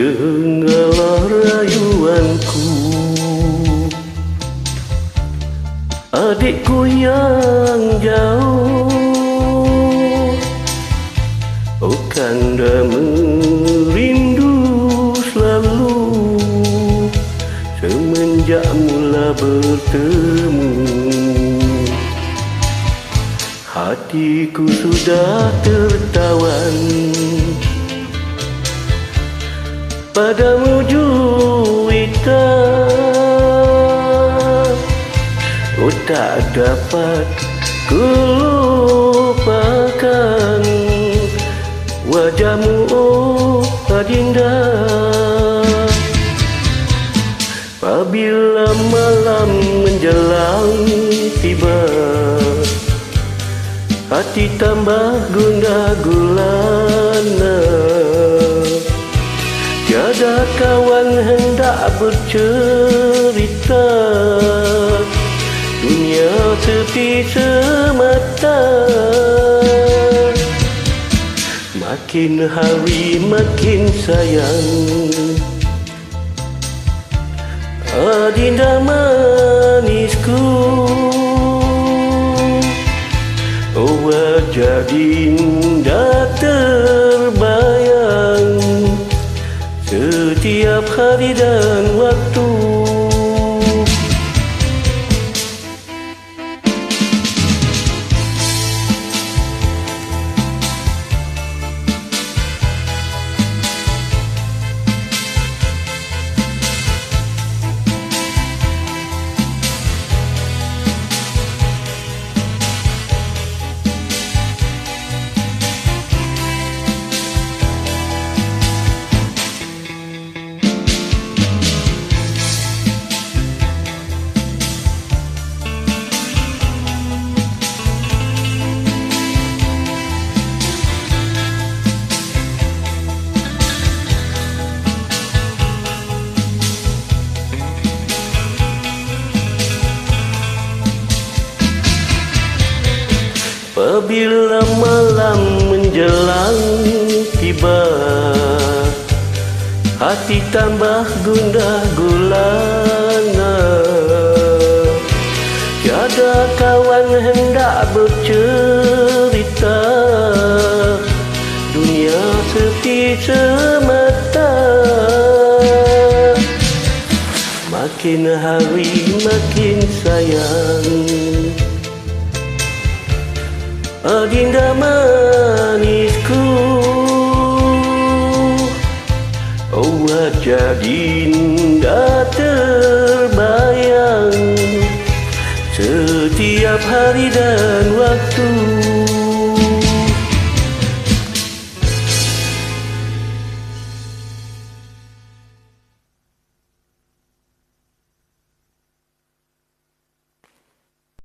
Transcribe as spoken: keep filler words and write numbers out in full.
Dengarlah rayuanku, adikku yang jauh. Oh kanda merindu selalu semenjak mula bertemu. Hatiku sudah tertawan padamu juwita. Oh tak dapat ku lupakan wajahmu, oh adinda. Apabila malam menjelang tiba, hati tambah gundah gulana. Tiada kawan hendak bercerita, dunia sepi semata. Makin hari makin sayang adinda manisku. Oh wajah dinda terbayang setiap hari dan waktu. Apabila malam menjelang tiba, hati tambah gundah gulana. Tiada kawan hendak bercerita, dunia sepi semata. Makin hari makin sayang adinda manisku. Oh wajah dinda terbayang setiap hari dan